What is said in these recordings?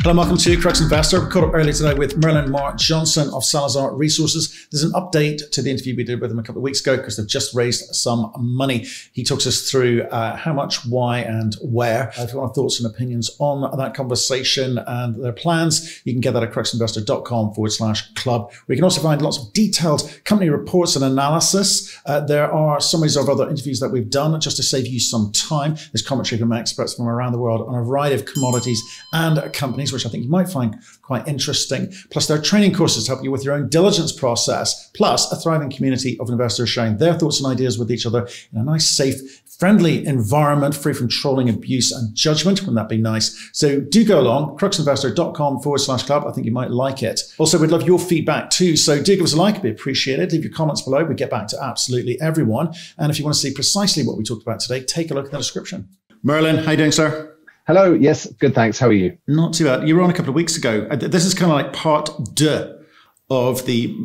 Hello and welcome to Crux Investor. We caught up earlier today with Merlin Marr-Johnson of Salazar Resources. There's an update to the interview we did with him a couple of weeks ago because they've just raised some money. He talks us through how much, why and where. If you want thoughts and opinions on that conversation and their plans, you can get that at cruxinvestor.com/club. We can also find lots of detailed company reports and analysis. There are summaries of other interviews that we've done just to save you some time. There's commentary from experts from around the world on a variety of commodities and companies, which I think you might find quite interesting. Plus, there are training courses to help you with your own diligence process, plus a thriving community of investors sharing their thoughts and ideas with each other in a nice, safe, friendly environment, free from trolling, abuse, and judgment. Wouldn't that be nice? So do go along, cruxinvestor.com/club. I think you might like it. Also, we'd love your feedback too. So do give us a like, it'd be appreciated. Leave your comments below. We get back to absolutely everyone. And if you want to see precisely what we talked about today, take a look at the description. Merlin, how you doing, sir? Hello. Yes, good. Thanks. How are you? Not too bad. You were on a couple of weeks ago. This is kind of like part deux of the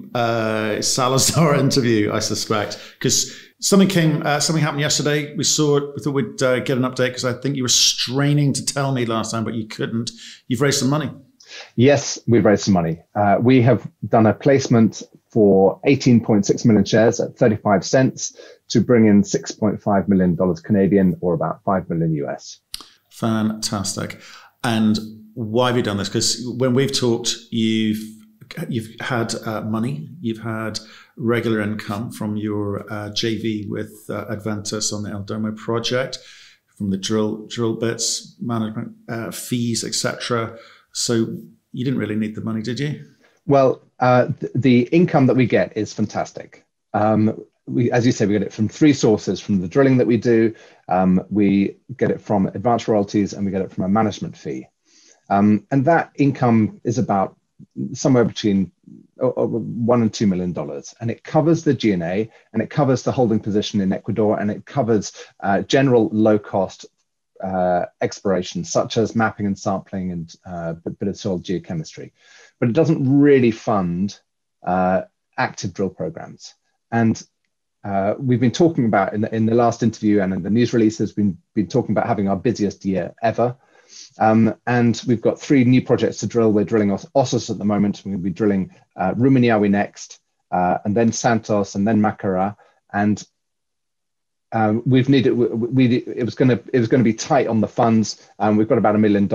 Salazar interview, I suspect, because something happened yesterday. We saw it. We thought we'd get an update because I think you were straining to tell me last time, but you couldn't. You've raised some money. Yes, we've raised some money. We have done a placement for 18.6 million shares at 35 cents to bring in $6.5 million Canadian, or about 5 million US. Fantastic. And why have you done this? Because when we've talked, you've had money, you've had regular income from your JV with Adventus on the El Domo project, from the drill bits, management fees, etc. So you didn't really need the money, did you? Well, the income that we get is fantastic. As you say, we get it from three sources: from the drilling that we do, we get it from advanced royalties, and we get it from a management fee. And that income is about somewhere between $1 and $2 million. And it covers the G&A, and it covers the holding position in Ecuador, and it covers general low-cost exploration, such as mapping and sampling and a bit of soil geochemistry. But it doesn't really fund active drill programs. And we've been talking about in the last interview and in the news releases, we've been talking about having our busiest year ever. And we've got 3 new projects to drill. We're drilling Ossos at the moment. We're going to be drilling Rumiñahui next, and then Santos, and then Macará. And we've needed. It was going to be tight on the funds. We've got about $1 million,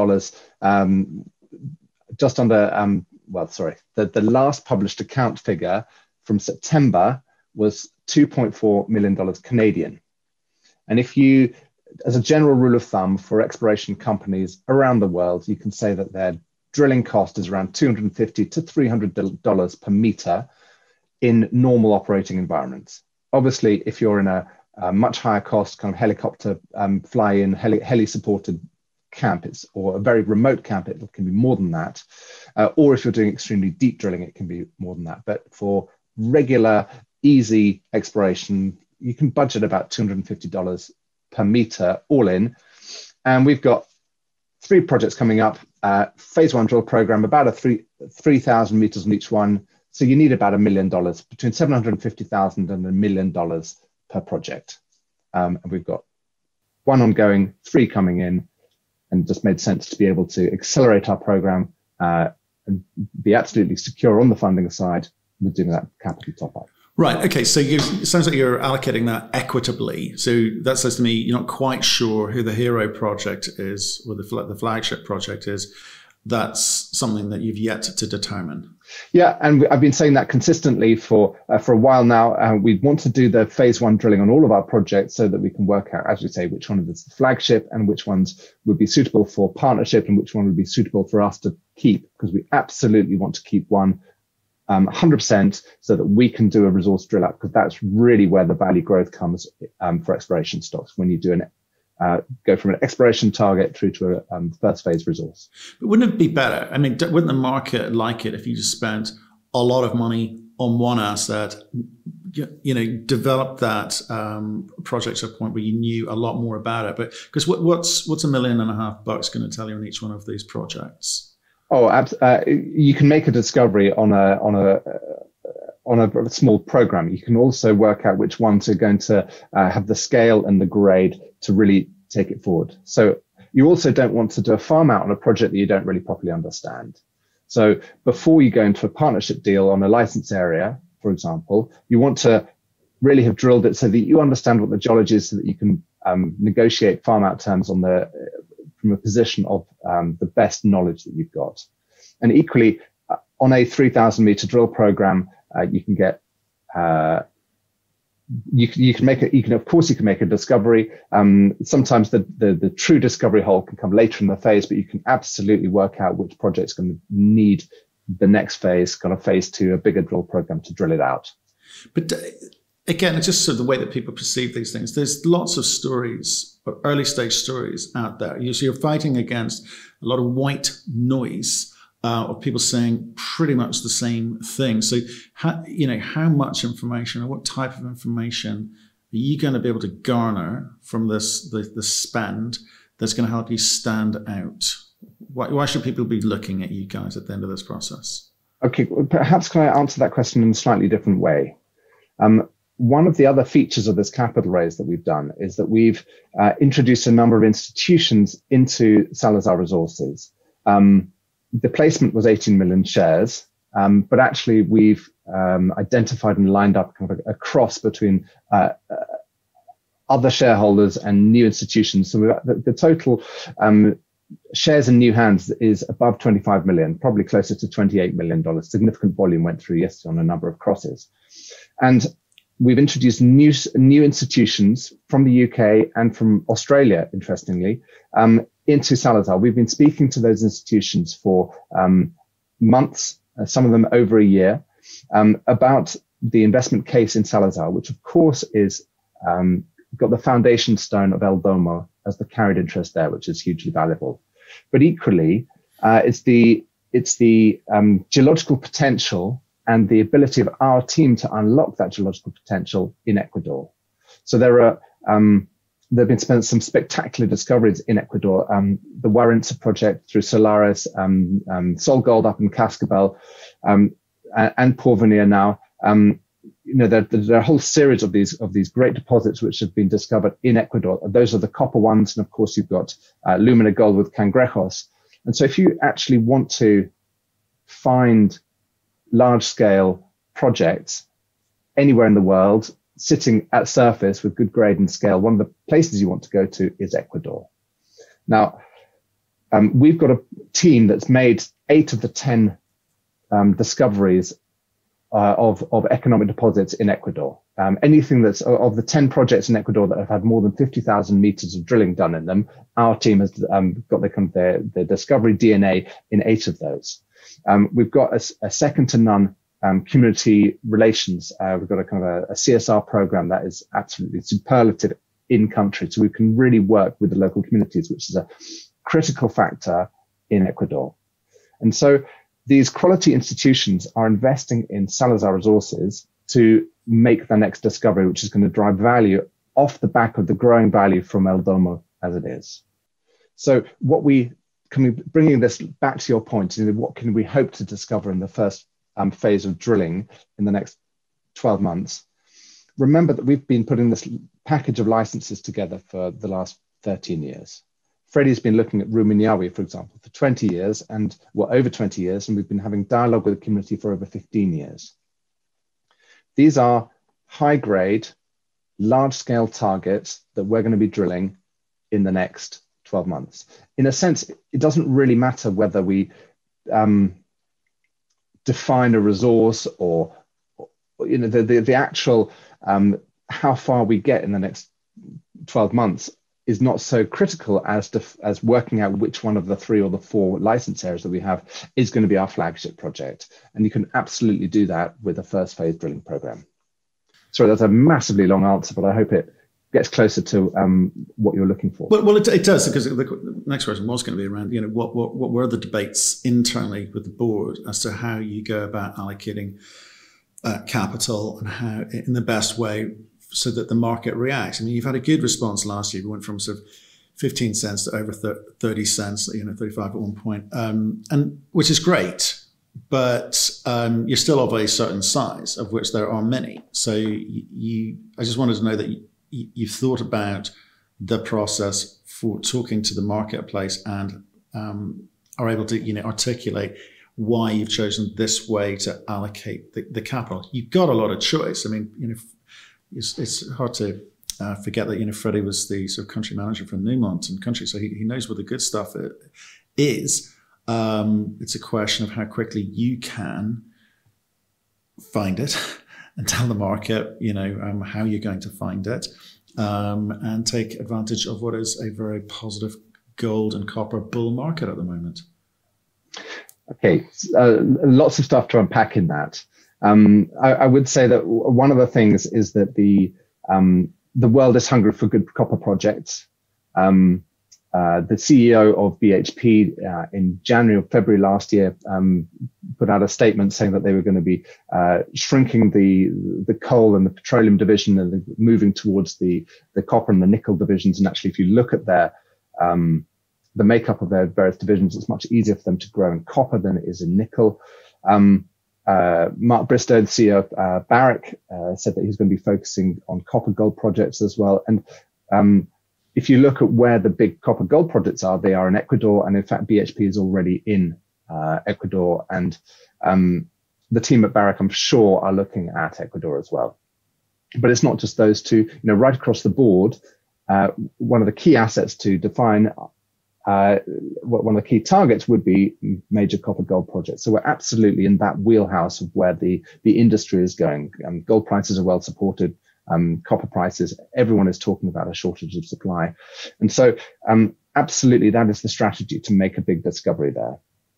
just under. Well, sorry. The last published account figure from September was $2.4 million Canadian. And if you, as a general rule of thumb for exploration companies around the world, you can say that their drilling cost is around $250 to $300 per meter in normal operating environments. Obviously, if you're in a much higher cost kind of helicopter fly-in, heli-supported camp, or a very remote camp, it can be more than that. Or if you're doing extremely deep drilling, it can be more than that. But for regular, easy exploration, you can budget about $250 per meter all in. And we've got 3 projects coming up. Phase 1 drill program, about 3,000 meters on each one. So you need about $1 million, between $750,000 and $1 million per project. And we've got 1 ongoing, 3 coming in, and it just made sense to be able to accelerate our program and be absolutely secure on the funding side with doing that capital top up. Right. Okay. So it sounds like you're allocating that equitably. So that says to me you're not quite sure who the hero project is, or the flagship project is. That's something that you've yet to determine. Yeah, and I've been saying that consistently for a while now. We want to do the phase 1 drilling on all of our projects so that we can work out, as you say, which one is the flagship and which ones would be suitable for partnership and which one would be suitable for us to keep, because we absolutely want to keep one 100% so that we can do a resource drill up, because that's really where the value growth comes for exploration stocks, when you do go from an exploration target through to a first phase resource. But wouldn't it be better? I mean, wouldn't the market like it if you just spent a lot of money on one asset, develop that project to a point where you knew a lot more about it? But because what's $1.5 million going to tell you on each one of these projects? Oh, you can make a discovery on a small program. You can also work out which ones are going to have the scale and the grade to really take it forward. So You also don't want to do a farm out on a project that you don't really properly understand. So before you go into a partnership deal on a license area, for example, you want to really have drilled it so that you understand what the geology is, so that you can negotiate farm out terms on from a position of the best knowledge that you've got. And equally, on a 3,000 meter drill program, you can get you can make a discovery. Sometimes the true discovery hole can come later in the phase, but you can absolutely work out which project's going to need the next phase, kind of phase 2, a bigger drill program to drill it out. But again, it's just sort of the way that people perceive these things. There's lots of stories, early stage stories out there. So you're fighting against a lot of white noise of people saying pretty much the same thing. So, how much information or what type of information are you going to be able to garner from the spend that's going to help you stand out? Why should people be looking at you guys at the end of this process? Okay, well, perhaps can I answer that question in a slightly different way? One of the other features of this capital raise that we've done is that we've introduced a number of institutions into Salazar Resources. The placement was 18 million shares, but actually we've identified and lined up kind of a cross between other shareholders and new institutions. So the total shares in new hands is above 25 million, probably closer to $28 million. Significant volume went through yesterday on a number of crosses. And we've introduced new institutions from the UK and from Australia, interestingly, into Salazar. We've been speaking to those institutions for months, some of them over a year, about the investment case in Salazar, which of course is got the foundation stone of El Domo as the carried interest there, which is hugely valuable. But equally, it's the geological potential and the ability of our team to unlock that geological potential in Ecuador. So there have been some spectacular discoveries in Ecuador. The Warintza project through Solaris, Sol Gold up in Cascabel, and Porvenir now. There are a whole series of these great deposits which have been discovered in Ecuador. Those are the copper ones, and of course you've got Lumina Gold with Cangrejos. And so if you actually want to find large-scale projects anywhere in the world sitting at surface with good grade and scale, one of the places you want to go to is Ecuador. Now, we've got a team that's made 8 of the 10 discoveries of economic deposits in Ecuador. Anything that's of the 10 projects in Ecuador that have had more than 50,000 meters of drilling done in them, our team has got the discovery DNA in 8 of those. We've got a second to none community relations. We've got a kind of a CSR program that is absolutely superlative in country. So we can really work with the local communities, which is a critical factor in Ecuador. And so these quality institutions are investing in Salazar Resources to make the next discovery, which is going to drive value off the back of the growing value from El Domo as it is. So bringing this back to your point, what can we hope to discover in the first phase of drilling in the next 12 months? Remember that we've been putting this package of licenses together for the last 13 years. Freddie's been looking at Rumiñahui, for example, for 20 years and over 20 years, and we've been having dialogue with the community for over 15 years. These are high-grade, large-scale targets that we're going to be drilling in the next 12 months. In a sense, it doesn't really matter whether we define a resource or the actual how far we get in the next 12 months is not so critical as working out which one of the 3 or the 4 license areas that we have is going to be our flagship project. And you can absolutely do that with a first phase drilling program. Sorry, that's a massively long answer, but I hope it gets closer to what you're looking for. Well, it does, because the next question was going to be around, what were the debates internally with the board as to how you go about allocating capital and how in the best way so that the market reacts. I mean, you've had a good response last year. We went from sort of 15 cents to over 30 cents, 35 at one point, and which is great. But you're still of a certain size, of which there are many. So I just wanted to know that you've thought about the process for talking to the marketplace and are able to articulate why you've chosen this way to allocate the capital. You've got a lot of choice. I mean, it's hard to forget that Freddie was the sort of country manager for Newmont and Country, so he knows what the good stuff is. It's a question of how quickly you can find it and tell the market, how you're going to find it, and take advantage of what is a very positive gold and copper bull market at the moment. Okay, lots of stuff to unpack in that. I would say that one of the things is that the world is hungry for good copper projects. The CEO of BHP in January or February last year put out a statement saying that they were going to be shrinking the coal and the petroleum division and moving towards the copper and the nickel divisions. And actually, if you look at their the makeup of their various divisions, it's much easier for them to grow in copper than it is in nickel. Mark Bristow, the CEO of Barrick, said that he's going to be focusing on copper gold projects as well. And if you look at where the big copper gold projects are, they are in Ecuador. And in fact, BHP is already in Ecuador. And the team at Barrick, I'm sure, are looking at Ecuador as well. But it's not just those two. Right across the board, one of the key assets to define one of the key targets would be major copper gold projects. So we're absolutely in that wheelhouse of where the industry is going. Gold prices are well supported. Copper prices, everyone is talking about a shortage of supply. And so absolutely that is the strategy to make a big discovery there.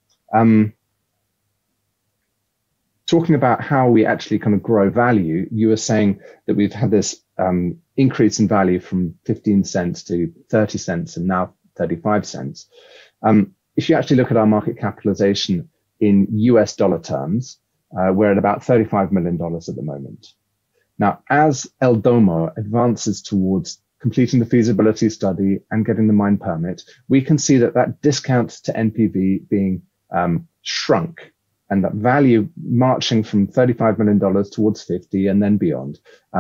Talking about how we actually kind of grow value, you were saying that we've had this increase in value from 15 cents to 30 cents and now 35 cents. If you actually look at our market capitalization in US dollar terms, we're at about $35 million at the moment. Now, as El Domo advances towards completing the feasibility study and getting the mine permit, we can see that discount to NPV being shrunk, and that value marching from $35 million towards 50 and then beyond.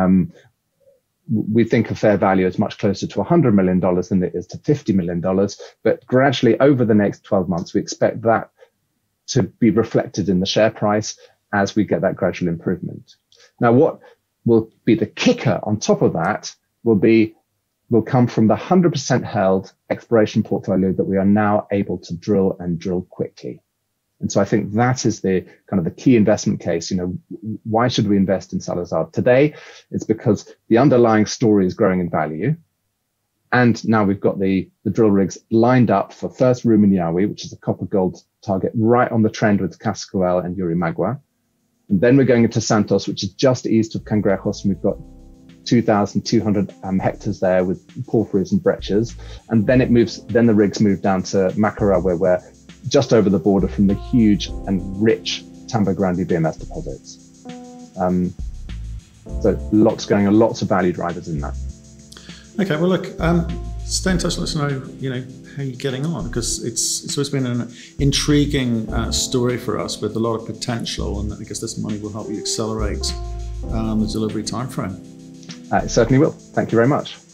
We think of fair value as much closer to $100 million than it is to $50 million. But gradually over the next 12 months, we expect that to be reflected in the share price as we get that gradual improvement. Now, what will be the kicker on top of that will come from the 100% held exploration portfolio that we are now able to drill and drill quickly. And so I think that is the kind of the key investment case. Why should we invest in Salazar today? It's because the underlying story is growing in value. And now we've got the drill rigs lined up for first Rumiñahui, which is a copper gold target right on the trend with Cascabel and Yurimagua. And then we're going into Santos, which is just east of Cangrejos. And we've got 2,200 hectares there with porphyries and breccias. And then the rigs move down to Macará, where we're just over the border from the huge and rich Tambo Grande VMS deposits. So lots going on, lots of value drivers in that. Okay, well, look, stay in touch. Let us know, how you're getting on, because it's always been an intriguing story for us with a lot of potential, and I guess this money will help you accelerate the delivery timeframe. It certainly will. Thank you very much.